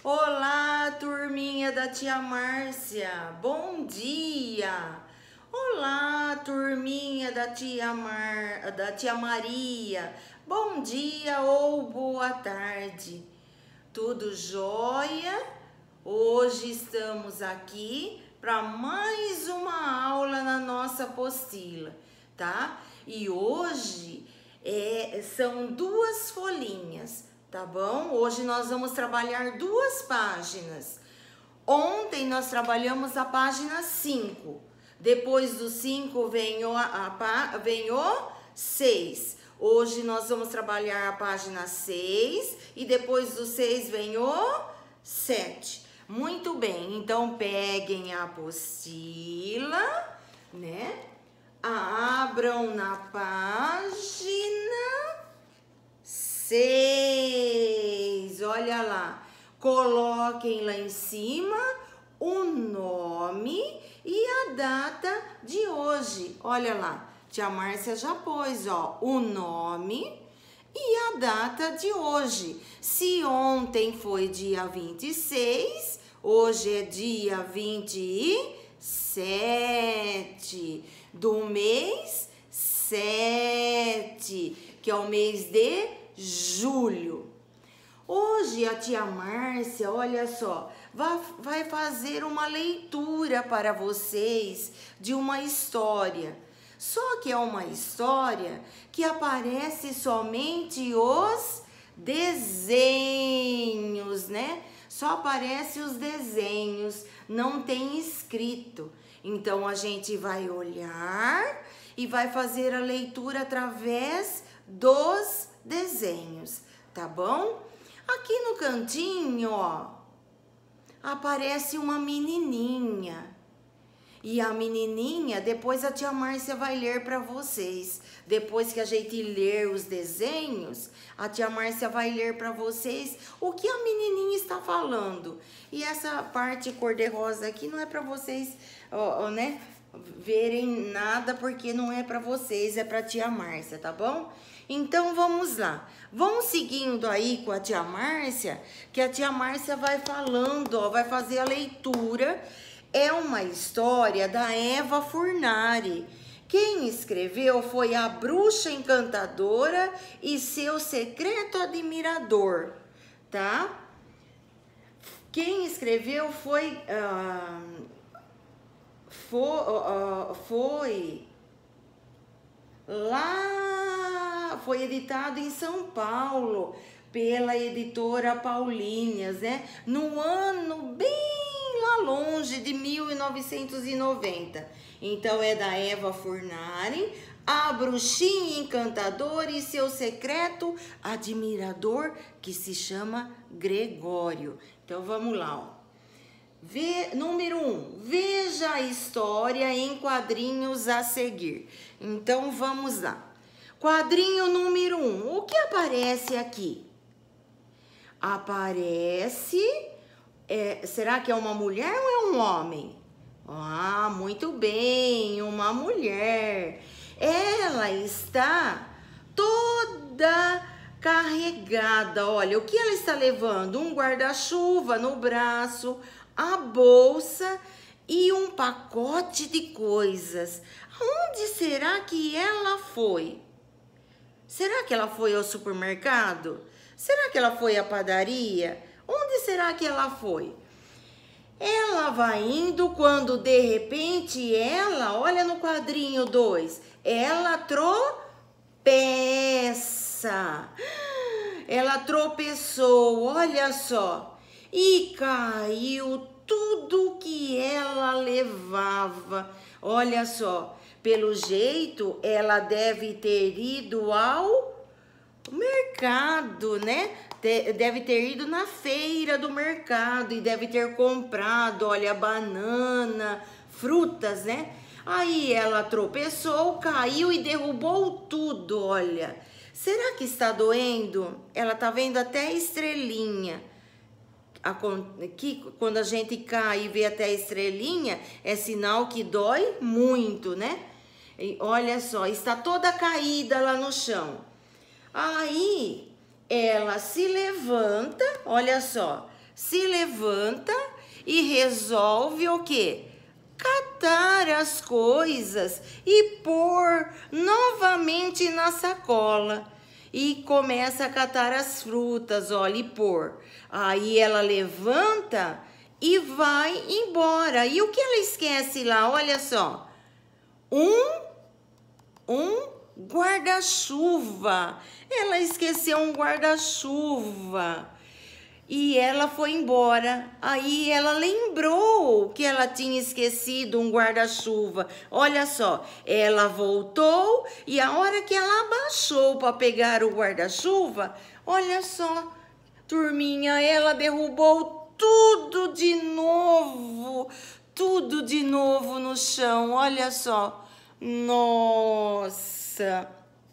Olá, turminha da tia Márcia, bom dia! Olá, turminha da tia Maria, bom dia ou boa tarde. Tudo jóia? Hoje estamos aqui para mais uma aula na nossa apostila, tá? E hoje são 2 folhinhas, tá bom? Hoje nós vamos trabalhar 2 páginas. Ontem nós trabalhamos a página 5. Depois do 5 vem o 6. Hoje nós vamos trabalhar a página 6 e depois do 6 vem o 7. Muito bem, então peguem a apostila, né? Abram na página 6. Olha lá. Coloquem lá em cima o nome e a data de hoje. Olha lá. Tia Márcia já pôs, ó, o nome e a data de hoje. Se ontem foi dia 26, hoje é dia 27 do mês 7, que é o mês de julho. Hoje a tia Márcia, olha só, vai fazer uma leitura para vocês de uma história. Só que é uma história que aparece somente os desenhos, né? Só aparece os desenhos, não tem escrito. Então a gente vai olhar e vai fazer a leitura através dos desenhos, tá bom? Aqui no cantinho, ó, aparece uma menininha. E a menininha, depois a tia Márcia vai ler para vocês. Depois que a gente ler os desenhos, a tia Márcia vai ler para vocês o que a menininha está falando. E essa parte cor-de-rosa aqui não é para vocês, né, verem nada, porque não é para vocês, é para a tia Márcia, tá bom? Então vamos lá. Vão seguindo aí com a tia Márcia, que a tia Márcia vai falando, ó, vai fazer a leitura. É uma história da Eva Furnari. Quem escreveu foi a Bruxa Encantadora e seu Secreto Admirador, tá? Quem escreveu foi foi editado em São Paulo pela editora Paulíneas, né? No ano bem lá longe de 1990. Então é da Eva Furnari, a Bruxinha Encantadora e seu secreto admirador, que se chama Gregório. Então vamos lá, ó. Número 1, veja a história em quadrinhos a seguir. Então vamos lá. Quadrinho número 1, o que aparece aqui? Aparece, será que é uma mulher ou é um homem? Ah, muito bem, uma mulher. Ela está toda carregada. Olha, o que ela está levando? Um guarda-chuva no braço, a bolsa e um pacote de coisas. Aonde será que ela foi? Será que ela foi ao supermercado? Será que ela foi à padaria? Onde será que ela foi? Ela vai indo quando de repente ela, olha no quadrinho 2, ela tropeça. Ela tropeçou, olha só, e caiu tudo que ela levava. Olha só, pelo jeito ela deve ter ido ao mercado, né? Deve ter ido na feira do mercado e deve ter comprado, olha, banana, frutas, né? Aí ela tropeçou, caiu e derrubou tudo, olha. Será que está doendo? Ela tá vendo até a estrelinha. Aqui, quando a gente cai e vê até a estrelinha, é sinal que dói muito, né? E olha só, está toda caída lá no chão. Aí ela se levanta, olha só, se levanta e resolve o quê? Catar as coisas e pôr novamente na sacola. E começa a catar as frutas, olha, e pôr. Aí ela levanta e vai embora. E o que ela esquece lá? Olha só. Um guarda-chuva. Ela esqueceu um guarda-chuva. E ela foi embora. Aí ela lembrou que ela tinha esquecido um guarda-chuva. Olha só, ela voltou e a hora que ela abaixou para pegar o guarda-chuva, olha só, turminha, ela derrubou tudo de novo no chão. Olha só, nossa.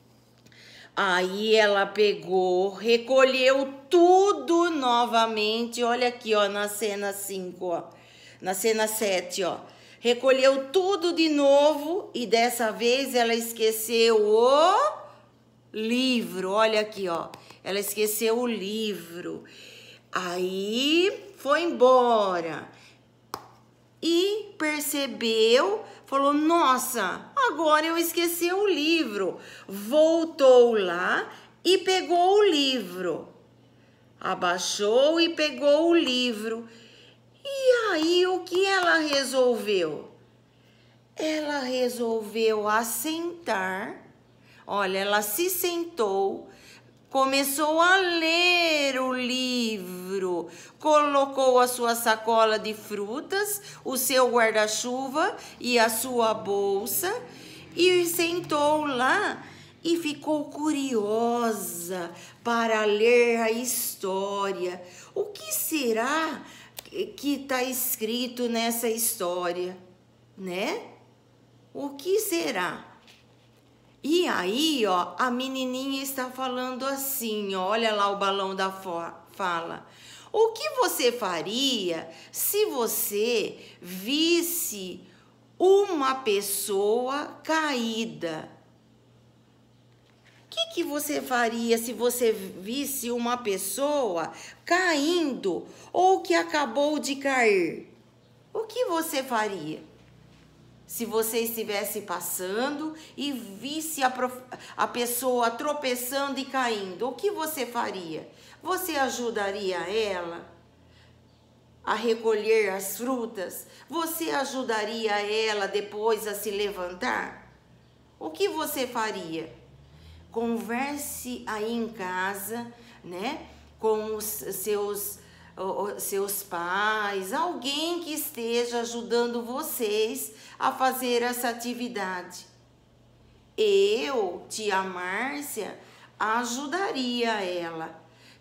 Aí ela pegou, recolheu tudo novamente. Olha aqui, ó, na cena 5, ó. Na cena 7, ó. Recolheu tudo de novo e dessa vez ela esqueceu o livro. Olha aqui, ó. Ela esqueceu o livro. Aí foi embora. E percebeu, falou, nossa, agora eu esqueci o livro. Voltou lá e pegou o livro. Abaixou e pegou o livro. E aí o que ela resolveu? Ela resolveu assentar. Olha, ela se sentou, começou a ler o livro, colocou a sua sacola de frutas, o seu guarda-chuva e a sua bolsa e sentou lá e ficou curiosa para ler a história. O que será que está escrito nessa história, né? O que será? E aí, ó, a menininha está falando assim, ó, olha lá o balão da fala. O que você faria se você visse uma pessoa caída? O que você faria se você visse uma pessoa caindo ou que acabou de cair? O que você faria? Se você estivesse passando e visse a pessoa tropeçando e caindo, o que você faria? Você ajudaria ela a recolher as frutas? Você ajudaria ela depois a se levantar? O que você faria? Converse aí em casa, né? Com os seus pais, alguém que esteja ajudando vocês a fazer essa atividade. Eu, tia Márcia, ajudaria ela,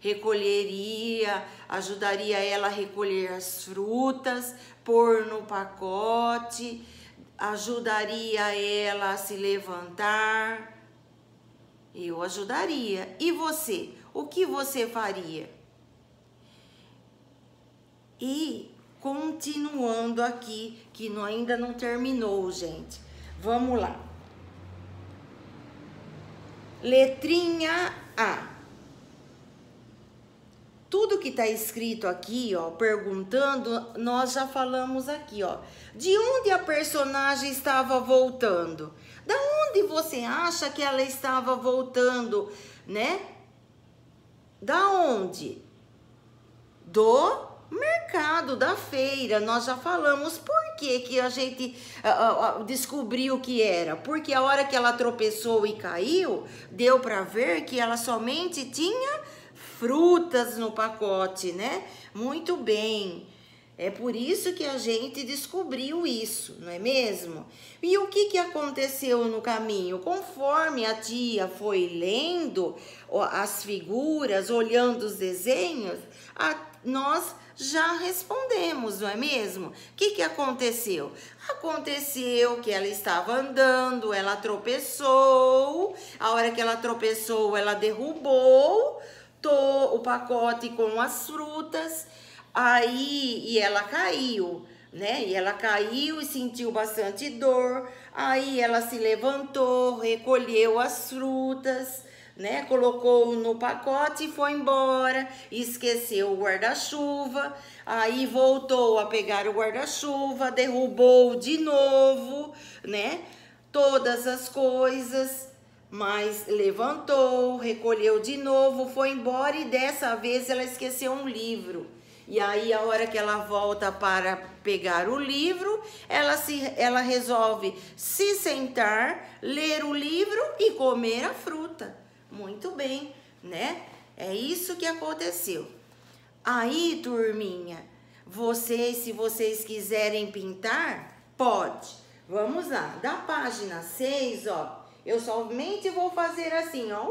ajudaria ela a recolher as frutas, pôr no pacote, ajudaria ela a se levantar. Eu ajudaria. E você? O que você faria? E continuando aqui, que ainda não terminou, gente. Vamos lá. Letrinha A. Tudo que está escrito aqui, ó, perguntando, nós já falamos aqui, ó. De onde a personagem estava voltando? Da onde você acha que ela estava voltando, né? Da onde? Do mercado, da feira. Nós já falamos por que a gente descobriu que era. Porque a hora que ela tropeçou e caiu, deu para ver que ela somente tinha frutas no pacote, né? Muito bem. É por isso que a gente descobriu isso, não é mesmo? E o que aconteceu no caminho? Conforme a tia foi lendo as figuras, olhando os desenhos, nós já respondemos, não é mesmo? O que aconteceu? Aconteceu que ela estava andando, ela tropeçou, a hora que ela tropeçou, ela derrubou o pacote com as frutas, e ela caiu, né? E ela caiu e sentiu bastante dor, aí ela se levantou, recolheu as frutas, né? Colocou no pacote e foi embora, esqueceu o guarda-chuva, aí voltou a pegar o guarda-chuva, derrubou de novo, né? Todas as coisas, mas levantou, recolheu de novo, foi embora e dessa vez ela esqueceu um livro. E aí, a hora que ela volta para pegar o livro, ela resolve se sentar, ler o livro e comer a fruta. Muito bem, né? É isso que aconteceu. Aí, turminha, se vocês quiserem pintar, pode. Vamos lá, da página 6, ó, eu somente vou fazer assim, ó,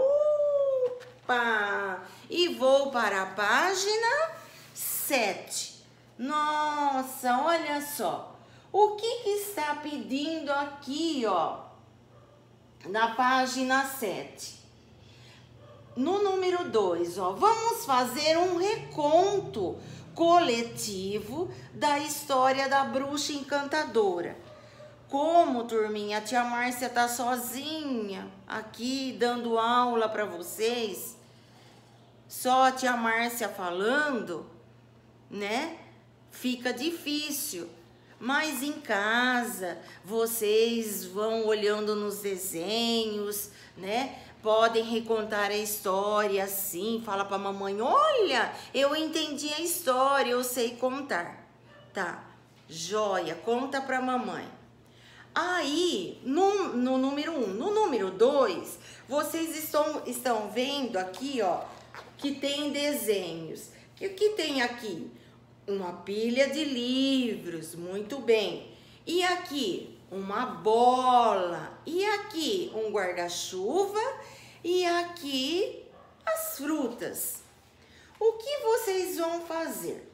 e vou para a página 7. Nossa, olha só. O que está pedindo aqui, ó, na página 7? No número 2, ó, vamos fazer um reconto coletivo da história da bruxa encantadora. Como, turminha, a tia Márcia tá sozinha aqui dando aula para vocês, só a tia Márcia falando, né? Fica difícil. Mas em casa, vocês vão olhando nos desenhos, né? Podem recontar a história assim, fala pra mamãe, olha, eu entendi a história, eu sei contar. Tá, joia, conta pra mamãe. Aí, no número 1, no número 2, vocês estão vendo aqui, ó, que tem desenhos. O que tem aqui? Uma pilha de livros, muito bem. E aqui, uma bola. E aqui, um guarda-chuva. E aqui, as frutas. O que vocês vão fazer?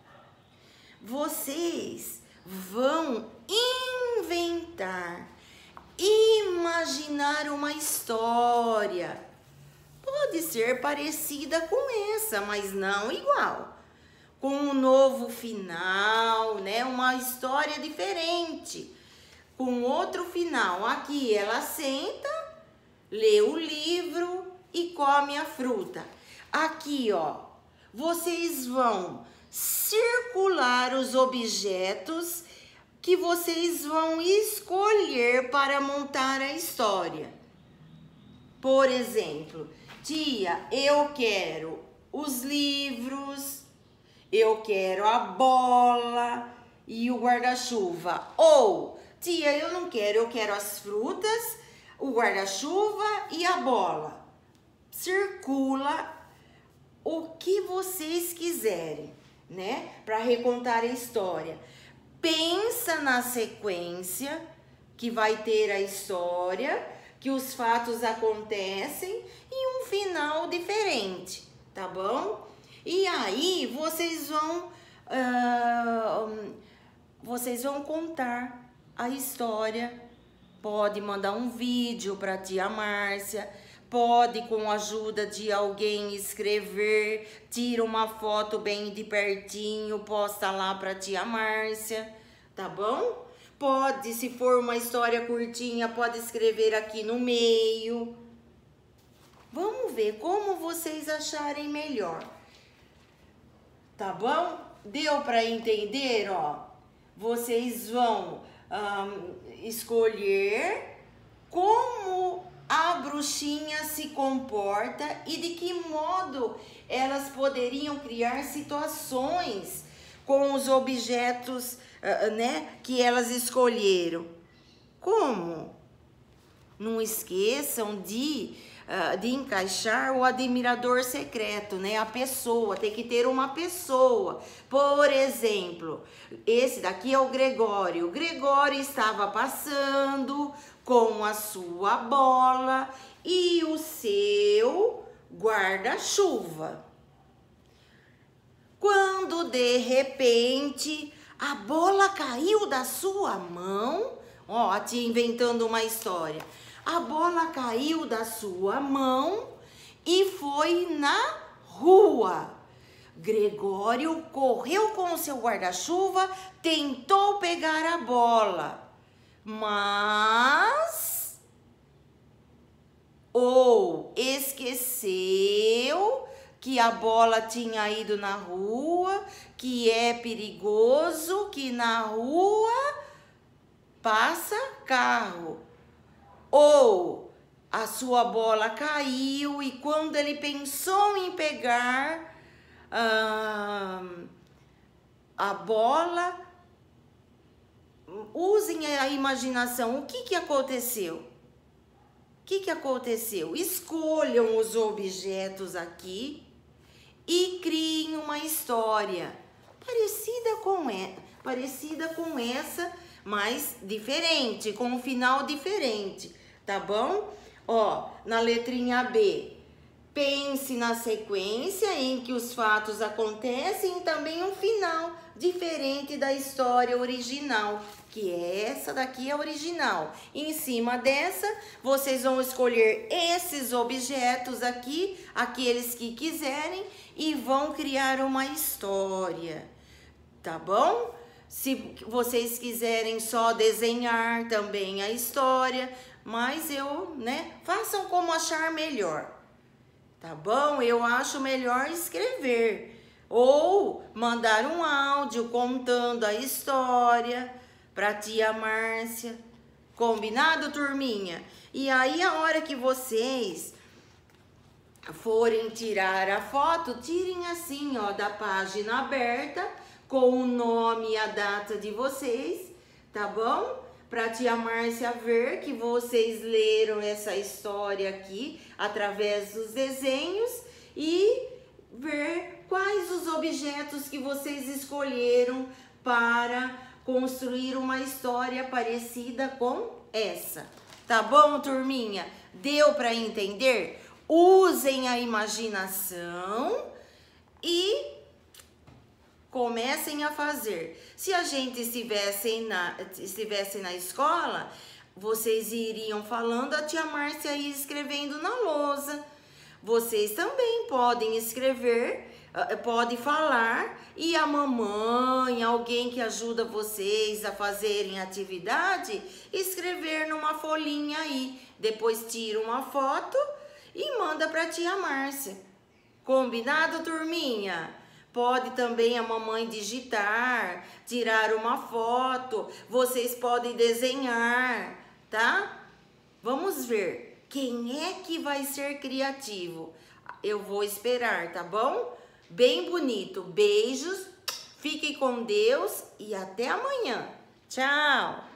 Vocês vão inventar, imaginar uma história. Pode ser parecida com essa, mas não igual. Com um novo final, né? Uma história diferente, com outro final. Aqui ela senta, lê o livro e come a fruta. Aqui, ó, vocês vão circular os objetos que vocês vão escolher para montar a história. Por exemplo, tia, eu quero os livros, eu quero a bola e o guarda-chuva. Ou, tia, eu não quero, eu quero as frutas, o guarda-chuva e a bola. Circula o que vocês quiserem, né? Para recontar a história. Pensa na sequência que vai ter a história, que os fatos acontecem e um final diferente, tá bom? E aí vocês vão contar a história. Pode mandar um vídeo para a tia Márcia, pode com a ajuda de alguém escrever, tira uma foto bem de pertinho, posta lá para a tia Márcia, tá bom? Pode, se for uma história curtinha, pode escrever aqui no meio. Vamos ver como vocês acharem melhor. Tá bom? Deu para entender, ó? Vocês vão escolher como a bruxinha se comporta e de que modo elas poderiam criar situações com os objetos, né, que elas escolheram. Como? Não esqueçam de encaixar o admirador secreto, né? A pessoa, tem que ter uma pessoa. Por exemplo, esse daqui é o Gregório. O Gregório estava passando com a sua bola e o seu guarda-chuva. Quando de repente a bola caiu da sua mão, ó, a tia inventando uma história. A bola caiu da sua mão e foi na rua. Gregório correu com o seu guarda-chuva, tentou pegar a bola, mas ou esqueceu que a bola tinha ido na rua, que é perigoso, que na rua passa carro. Ou a sua bola caiu e quando ele pensou em pegar a bola, usem a imaginação. O que aconteceu? O que aconteceu? Escolham os objetos aqui e criem uma história parecida com essa, mas diferente, com um final diferente, tá bom? Ó, na letrinha B, pense na sequência em que os fatos acontecem e também um final diferente da história original, que essa daqui é a original. Em cima dessa, vocês vão escolher esses objetos aqui, aqueles que quiserem, e vão criar uma história, tá bom? Se vocês quiserem só desenhar também a história, mas façam como achar melhor. Tá bom? Eu acho melhor escrever ou mandar um áudio contando a história para tia Márcia. Combinado, turminha? E aí, a hora que vocês forem tirar a foto, tirem assim, ó, da página aberta, com o nome e a data de vocês, tá bom? Para tia Márcia ver que vocês leram essa história aqui através dos desenhos e ver quais os objetos que vocês escolheram para construir uma história parecida com essa. Tá bom, turminha? Deu para entender? Usem a imaginação e comecem a fazer. Se a gente estivesse na escola, vocês iriam falando, a tia Márcia ia escrevendo na lousa. Vocês também podem escrever, pode falar, e a mamãe, alguém que ajuda vocês a fazerem atividade, escrever numa folhinha aí. Depois tira uma foto e manda para a tia Márcia. Combinado, turminha? Pode também a mamãe digitar, tirar uma foto, vocês podem desenhar, tá? Vamos ver quem é que vai ser criativo. Eu vou esperar, tá bom? Bem bonito. Beijos, fiquem com Deus e até amanhã. Tchau!